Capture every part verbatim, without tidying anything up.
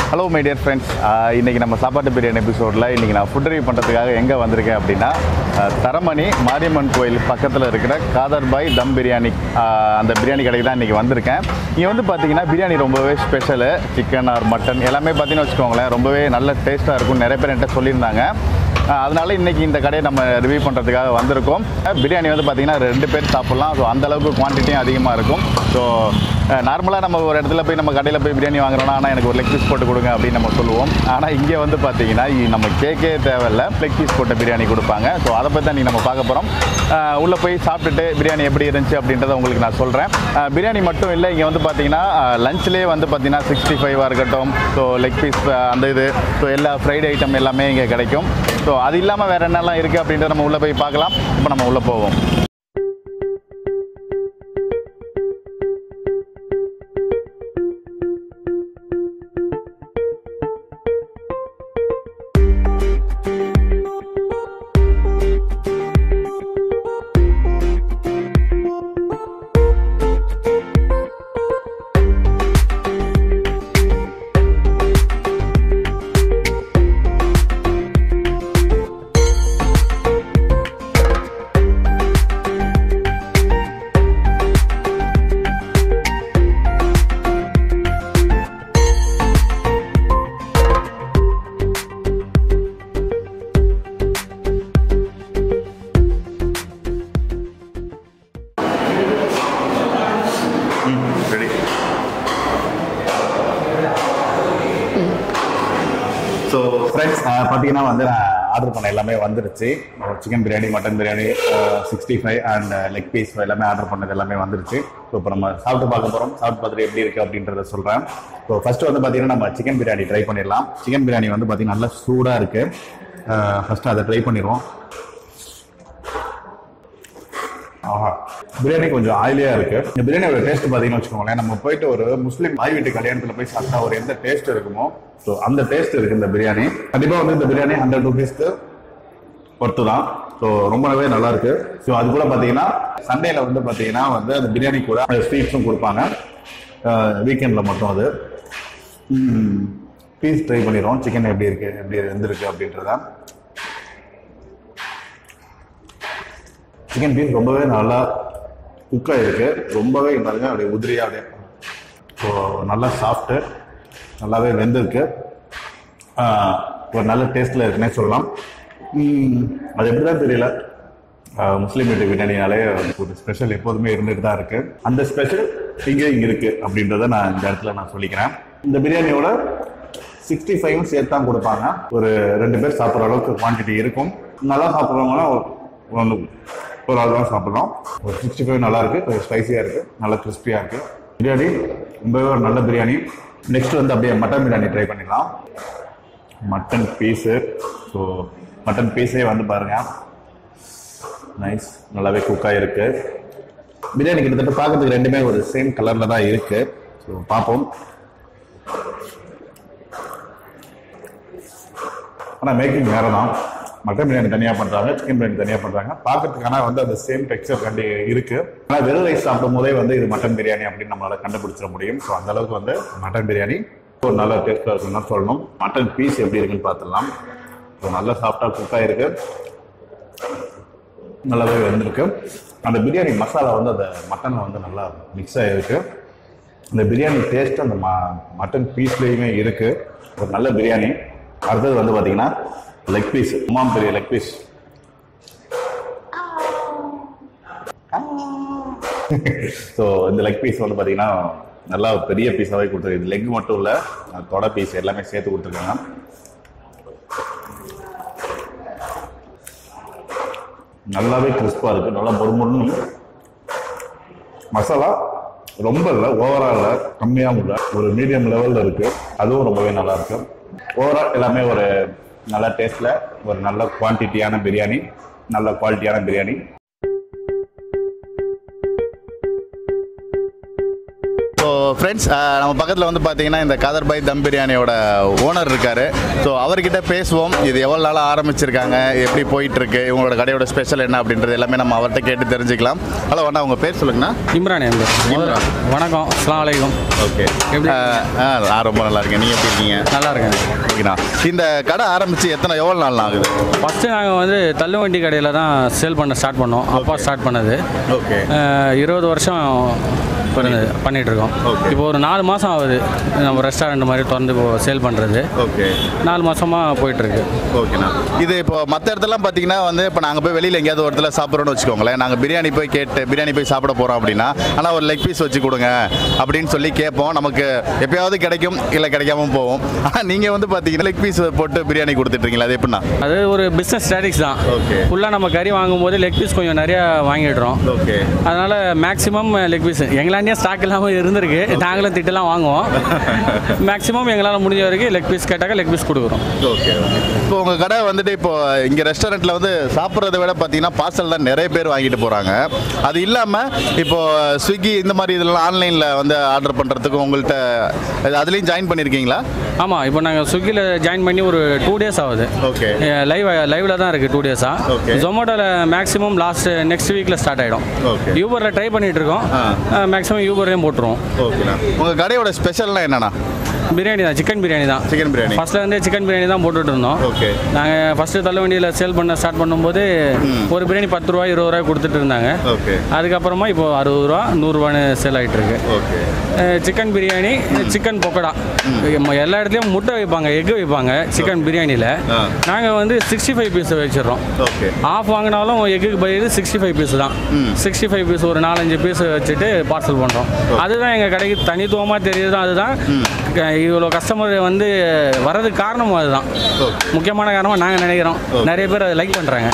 Hello my dear friends, இன்னைக்கு நம்ம சாப்பாட்டு பிரியாணி எபிசோட்ல இன்னைக்கு நான் ஃபுட் ரிவ்யூ பண்றதுக்காக எங்க வந்திருக்கேன் அப்படினா தரமணி மாரியம்மன் கோயில் பக்கத்துல இருக்கிற காதர் பாய் தம் பிரியாணி அந்த பிரியாணி கடைக்கு தான் இன்னைக்கு வந்திருக்கேன். இங்க வந்து பாத்தீங்கன்னா பிரியாணி ரொம்பவே ஸ்பெஷல், சிக்கன் ஆர் மட்டன் எல்லாமே பாத்தீங்கன்னா வெச்சுக்கோங்களேன் ரொம்பவே நல்ல டேஸ்டா இருக்கும். நிறைய பேர் என்கிட்ட சொல்லியிருந்தாங்க. அதனால இன்னைக்கு இந்த கடையை நம்ம ரிவ்யூ பண்றதுக்காக வந்திருக்கோம். பிரியாணி வந்து பாத்தீங்கன்னா ரெண்டு பேர் சாப்பிடலாம். ஸோ அந்த அளவுக்கு குவான்டிட்டியும் அதிகமா இருக்கும். ஸோ நார்மலாக நம்ம ஒரு இடத்துல போய் நம்ம கடையில் போய் பிரியாணி வாங்குறோம்னா ஆனால் எனக்கு ஒரு லெக் பீஸ் போட்டு கொடுங்க அப்படின்னு நம்ம சொல்லுவோம். ஆனால் இங்கே வந்து பார்த்தீங்கன்னா நம்ம கேக்கே தேவையில்லை, லெக் பீஸ் போட்ட பிரியாணி கொடுப்பாங்க. ஸோ அதை பற்றி தான் நீங்கள் நம்ம பார்க்க போகிறோம். உள்ளே போய் சாப்பிட்டுட்டு பிரியாணி எப்படி இருந்துச்சு அப்படின்றத உங்களுக்கு நான் சொல்கிறேன். பிரியாணி மட்டும் இல்லை, இங்கே வந்து பார்த்தீங்கன்னா லஞ்ச்லேயே வந்து பார்த்தீங்கன்னா சிக்ஸ்டி ஃபைவாக இருக்கட்டும், ஸோ லெக் பீஸ் அந்த இது, ஸோ எல்லா ஃப்ரைட் ஐட்டம் எல்லாமே இங்கே கிடைக்கும். ஸோ அது இல்லாமல் வேறு என்னெல்லாம் இருக்குது அப்படின்றத நம்ம உள்ளே போய் பார்க்கலாம். இப்போ நம்ம உள்ளே போவோம். ஸோ ஃப்ரெண்ட்ஸ் பார்த்தீங்கன்னா வந்து நான் ஆர்டர் பண்ண எல்லாமே வந்துருச்சு. Chicken biryani, mutton biryani, sixty five and leg piece எல்லாமே ஆர்டர் பண்ணது எல்லாமே வந்துருச்சு. ஸோ இப்போ நம்ம சாப்பிட்டு பார்க்க போகிறோம். சாப்பிட்டு பார்த்துட்டு எப்படி இருக்குது அப்படின்றத சொல்கிறேன். ஸோ ஃபஸ்ட்டு வந்து பார்த்தீங்கன்னா நம்ம சிக்கன் பிரியாணி ட்ரை பண்ணிடலாம். சிக்கன் பிரியாணி வந்து பார்த்தீங்கன்னா நல்லா சூடாக இருக்குது. ஃபஸ்ட்டு அதை ட்ரை பண்ணிடுவோம். ஆஹா, பிரியாணி கொஞ்சம் ஆயிலியா இருக்கு. இந்த பிரியாணியோட டேஸ்ட் பார்த்தீங்கன்னு வச்சுக்கோங்களேன், நம்ம போயிட்டு ஒரு முஸ்லீம் ஆய் வீட்டு கல்யாணத்தில் போய் சாப்பிட்டா ஒரு எந்த டேஸ்ட் இருக்குமோ ஸோ அந்த டேஸ்ட் இருக்கு இந்த பிரியாணி. கண்டிப்பாக வந்து இந்த பிரியாணி ஹண்ட்ரட் ருபீஸ்க்கு ஒர்த்து தான். ஸோ ரொம்பவே நல்லா இருக்கு. ஸோ அது கூட பார்த்தீங்கன்னா சண்டேல வந்து பார்த்தீங்கன்னா வந்து அந்த பிரியாணி கூட ஸ்வீட்ஸும் கொடுப்பாங்க. வீக்கெண்ட்ல மட்டும் அது பீஸ் ட்ரை பண்ணிடுவோம். சிக்கன் எப்படி இருக்கு, எப்படி இருந்திருக்கு அப்படின்றத. சிக்கன் பீஸ் ரொம்பவே நல்லா குக்காக இருக்கு. ரொம்பவே பாருங்க அப்படியே உதிரியா அப்படியே ஸோ நல்லா சாஃப்ட்டு, நல்லாவே வெந்திருக்கு. ஒரு நல்ல டேஸ்ட்ல இருக்குன்னே சொல்லலாம். அது எப்படிதான் தெரியல, முஸ்லீம் வீட்டு பிரியாணினாலே ஒரு ஸ்பெஷல் எப்போதுமே இருந்துட்டு தான் இருக்கு. அந்த ஸ்பெஷல் இங்கே இங்கே இருக்கு அப்படின்றத நான் இந்த இடத்துல நான் சொல்லிக்கிறேன். இந்த பிரியாணியோட சிக்ஸ்டி ஃபைவும் சேர்த்து தான் கொடுப்பாங்க. ஒரு ரெண்டு பேர் சாப்பிட்ற அளவுக்கு குவான்டிட்டி இருக்கும். நல்லா சாப்பிட்றவங்கன்னா ஒன்று ஒரு ஆள் தான் சாப்பிட்றோம். ஒரு சிக்ஸ்டி ஃபைவ் நல்லா இருக்கு, கொஞ்சம் ஸ்பைசியாக இருக்கு, நல்லா கிறிஸ்பியாக இருக்கு. பிரியாணி ரொம்பவே ஒரு நல்ல பிரியாணி. நெக்ஸ்ட் வந்து அப்படியே மட்டன் பிரியாணி ட்ரை பண்ணிடலாம். மட்டன் பீஸு, ஸோ மட்டன் பீஸே வந்து பாருங்க நைஸ், நல்லாவே குக்காக இருக்கு. பிரியாணி கிட்டத்தட்ட பார்க்கறதுக்கு ரெண்டுமே ஒரு சேம் கலர்ல தான் இருக்கு. ஸோ பார்ப்போம். ஆனால் மேக்கிங் வேற தான். மட்டன் பிரியாணி தனியாக பண்ணுறாங்க, சிக்கன் பிரியாணி தனியாக பண்ணுறாங்க. பார்க்கறதுக்கான வந்து அந்த சேம் டெக்ஸ்சர் கண்டி இருக்கு. ஆனால் வெறும் ரைஸ் சாப்பிடும் போதே வந்து இது மட்டன் பிரியாணி அப்படின்னு நம்மளால கண்டுபிடிச்சிட முடியும். ஸோ அந்த அளவுக்கு வந்து மட்டன் பிரியாணி ஒரு நல்ல டேஸ்ட்டாக இருக்குன்னு தான் சொல்லணும். மட்டன் பீஸ் எப்படி இருக்குன்னு பார்த்துடலாம். ஸோ நல்லா சாஃப்டாக குக்காக இருக்கு, நல்லாவே வெந்திருக்கு. அந்த பிரியாணி மசாலா வந்து அந்த மட்டனில் வந்து நல்லா மிக்ஸ் ஆகிருக்கு. அந்த பிரியாணி டேஸ்ட் அந்த மட்டன் பீஸ்லேயுமே இருக்கு. ஒரு நல்ல பிரியாணி. அடுத்தது வந்து பார்த்தீங்கன்னா லெக் பீஸ், உமாம் பெரிய லெக் பீஸ். ஸோ இந்த லெக் பீஸ் வந்து பார்த்தீங்கன்னா நல்லா பெரிய பீஸாகவே கொடுத்துருக்கு. லெக் மட்டும் இல்லை, தொடை பீஸ் எல்லாமே சேர்த்து கொடுத்துருக்காங்க. நல்லாவே கிறிஸ்பாக இருக்கு, நல்லா பொறுமுன்னு. மசாலா ரொம்ப இல்லை, ஓவரா இல்லை, கம்மியாகவும் இல்லை, ஒரு மீடியம் லெவலில் இருக்கு. அதுவும் ரொம்பவே நல்லா இருக்கு. ஓவரால் எல்லாமே ஒரு நல்ல டேஸ்ட்ல ஒரு நல்ல குவான்டிட்டியான பிரியாணி, நல்ல குவாலிட்டியான பிரியாணி. ஸோ ஸோ ஃப்ரெண்ட்ஸ் நம்ம பக்கத்தில் வந்து பார்த்தீங்கன்னா இந்த காதர் பாய் தம் பிரியாணியோட ஓனர் இருக்கார். ஸோ அவர்கிட்ட பேசுவோம். இது எவ்வளோ நாளாக ஆரம்பிச்சிருக்காங்க, எப்படி போயிட்டுருக்கு, இவங்களோட கடையோட ஸ்பெஷல் என்ன அப்படின்றது எல்லாமே நம்ம அவர்கிட்ட கேட்டு தெரிஞ்சுக்கலாம். ஹலோ அண்ணா, உங்கள் பேர் சொல்லுங்கண்ணா. இம்ரான். இம்ரான், வணக்கம். அஸ்ஸலாமு அலைக்கும். ஓகே, ஆ நான் ரொம்ப நல்லா இருக்கேன். நீங்கள் எப்படி இருக்கீங்க? நல்லா இருக்கேன். ஓகேண்ணா, இந்த கடை ஆரம்பித்து எத்தனை எவ்வளோ நாள் ஆகுது? ஃபஸ்ட்டு நாங்கள் வந்து தள்ளுவண்டி கடையில் தான் சேல் பண்ண ஸ்டார்ட் பண்ணோம். அப்பா ஸ்டார்ட் பண்ணது. ஓகே, இருபது வருஷம் பண்ணிட்டு இருக்கோம். இப்போ ஒரு நாலு மாதம் ஆகுது நம்ம ரெஸ்டாரண்ட் மாதிரி திறந்து இப்போ சேல் பண்ணுறது. ஓகே, நாலு மாதமாக போயிட்டுருக்கு. ஓகேண்ணா, இது இப்போ மற்ற இடத்துலாம் பார்த்தீங்கன்னா வந்து இப்போ நாங்கள் போய் வெளியில் எங்கேயாவது ஒரு இடத்துல சாப்பிட்றோன்னு வச்சுக்கோங்களேன், நாங்கள் பிரியாணி போய் கேட்டு பிரியாணி போய் சாப்பிட போகிறோம் அப்படின்னா, ஆனால் ஒரு லெக் பீஸ் வச்சு கொடுங்க அப்படின்னு சொல்லி கேட்போம். நமக்கு எப்பயாவது கிடைக்கும், இல்லை கிடைக்காம போவோம். ஆனால் நீங்கள் வந்து பார்த்தீங்கன்னா லெக் பீஸ் போட்டு பிரியாணி கொடுத்துட்ருக்கீங்களா? அது எப்படின்னா? அது ஒரு பிஸ்னஸ் ஸ்ட்ராட்டஜி தான். ஓகே, ஃபுல்லாக நம்ம கறி வாங்கும்போது லெக் பீஸ் கொஞ்சம் நிறையா வாங்கிடுறோம். ஓகே, அதனால் மேக்ஸிமம் லெக் பீஸ் எங்களாண்டே ஸ்டாக் இல்லாமல் இருந்திருக்கு. நாங்களும் திட்டெல்லாம் வாங்குவோம். மேக்ஸிமம் எங்களால் முடிஞ்ச வரைக்கும் லெக் பீஸ் கேட்டாக்க லெக் பீஸ் கொடுக்குறோம். ஓகே, இப்போ உங்கள் கடை வந்துட்டு இப்போ இங்கே ரெஸ்டாரண்ட்டில் வந்து சாப்பிட்றத விட பார்த்தீங்கன்னா பார்சல் தான் நிறைய பேர் வாங்கிட்டு போகிறாங்க. அது இல்லாமல் இப்போ ஸ்விக்கி இந்த மாதிரி இதெல்லாம் ஆன்லைனில் வந்து ஆர்டர் பண்ணுறதுக்கு உங்கள்கிட்ட அதுலேயும் ஜாயின் பண்ணியிருக்கீங்களா? ஆமாம், இப்போ நாங்கள் ஸ்விக்கியில் ஜாயின் பண்ணி ஒரு டூ டேஸ் ஆகுது. ஓகே, லைவ் லைவில் தான் இருக்குது டூ டேஸாக. ஓகே, ஜொமேட்டோவில் மேக்ஸிமம் லாஸ்ட் நெக்ஸ்ட் வீக்கில் ஸ்டார்ட் ஆகிடும். ஓகே, யூபரில் ட்ரை பண்ணிகிட்டு இருக்கோம். மேக்ஸிமம் யூபர்லேயும் போட்டுருவோம். ஓகேண்ணா, உங்கள் கடையோட ஸ்பெஷல்லாம் என்னென்னா? பிரியாணி தான், சிக்கன் பிரியாணி தான். சிக்கன் பிரியாணி ஃபர்ஸ்ட்ல இருந்தே சிக்கன் பிரியாணி தான் போட்டுட்டு இருந்தோம். ஓகே, நாங்கள் ஃபர்ஸ்ட் தள்ளுவண்டியில் சேல் பண்ண ஸ்டார்ட் பண்ணும்போது ஒரு பிரியாணி பத்து ரூபா இருபது ரூபாய் கொடுத்துட்டு இருந்தாங்க. ஓகே, அதுக்கப்புறமா இப்போ அறுபது ரூபா நூறுரூவான்னு சேல் ஆகிட்டு இருக்கு. Okay, chicken biryani, chicken pakoda, எல்லா இடத்துலையும் முட்டை வைப்பாங்க, எக் வைப்பாங்க சிக்கன் பிரியாணியில். நாங்கள் வந்து சிக்ஸ்டி ஃபைவ் பீஸ் வச்சிடறோம். ஓகே, ஆஃப் வாங்கினாலும் எக்குக்கு பயிர் சிக்ஸ்டி ஃபைவ் பீஸ் தான். சிக்ஸ்டி ஃபைவ் பீஸ் ஒரு நாலஞ்சு பீஸ் வச்சுட்டு பார்சல் பண்ணுறோம். அதுதான் எங்கள் கடைக்கு தனித்துவமாக தெரியுது. அதுதான் இவ்வளோ கஸ்டமர் வந்து வர்றதுக்கு காரணமும் அதுதான் முக்கியமான காரணமாக நாங்கள் நினைக்கிறோம். நிறைய பேர் அதை லைக் பண்ணுறாங்க.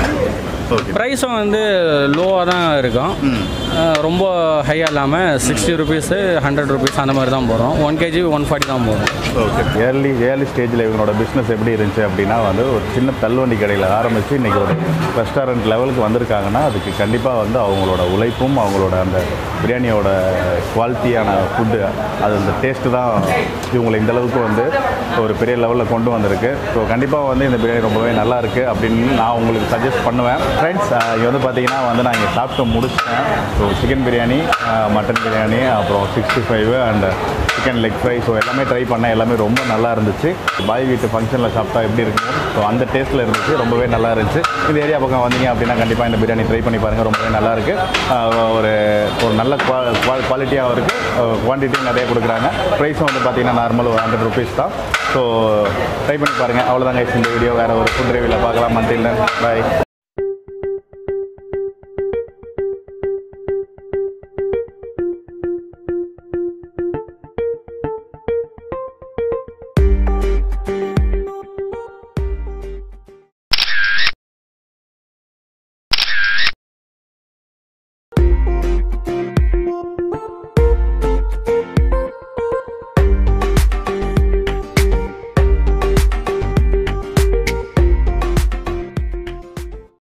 ப்ரைஸும் வந்து லோவாக தான் இருக்கும், ரொம்ப ஹையாக இல்லாமல் சிக்ஸ்டி ருபீஸு ஹண்ட்ரட் ருபீஸ் அந்த மாதிரி தான் போகிறோம். ஒன் கேஜி ஒன் ஃபார்ட்டி தான் போகிறோம். ஓகே, ஏர்லி ஏர்லி ஸ்டேஜில் இவங்களோட பிஸ்னஸ் எப்படி இருந்துச்சு அப்படின்னா வந்து ஒரு சின்ன தள்ளுவண்டி கடையில் ஆரம்பித்து இன்றைக்கி ஒரு ரெஸ்டாரண்ட் லெவலுக்கு வந்திருக்காங்கன்னா அதுக்கு கண்டிப்பாக வந்து அவங்களோட உழைப்பும் அவங்களோட அந்த பிரியாணியோட குவாலிட்டியான ஃபுட்டு அது அந்த டேஸ்ட்டு தான் இவங்களை இந்தளவுக்கு வந்து ஒரு பெரிய லெவலில் கொண்டு வந்திருக்கு. ஸோ கண்டிப்பாக வந்து இந்த பிரியாணி ரொம்பவே நல்லா இருக்குது அப்படின்னு நான் உங்களுக்கு சஜஸ்ட் பண்ணுவேன். ஃப்ரெண்ட்ஸ், இங்கே வந்து பார்த்தீங்கன்னா வந்து நான் இங்கே சாப்பிட்டு முடிச்சிட்டேன். So chicken biryani, mutton biryani, அப்புறம் sixty five and chicken leg fry, so எல்லாமே ட்ரை பண்ணேன். எல்லாமே ரொம்ப நல்லா இருந்துச்சு. பாய் வீட்டு ஃபங்க்ஷனில் சாப்பிட்டா எப்படி இருக்கும், ஸோ அந்த டேஸ்ட்டில் இருந்துச்சு. ரொம்பவே நல்லா இருந்துச்சு. இந்த ஏரியா பக்கம் வந்தீங்க அப்படின்னா கண்டிப்பாக இந்த பிரியாணி ட்ரை பண்ணி பாருங்கள். ரொம்பவே நல்லா இருக்குது. ஒரு ஒரு நல்ல குவாலிட்டியாகவும் இருக்குது, குவான்டிட்டியும் நிறைய கொடுக்குறாங்க. ப்ரைஸும் வந்து பார்த்தீங்கன்னா நார்மல் ஒரு ஹண்ட்ரட் ருபீஸ் தான். ஸோ ட்ரை பண்ணி பாருங்கள். அவ்வளோதாங்க இந்த வீடியோ. வேறு ஒரு ஃபுட் ரிவ்யூவில் பார்க்கலாம். மண்டில் பாய்.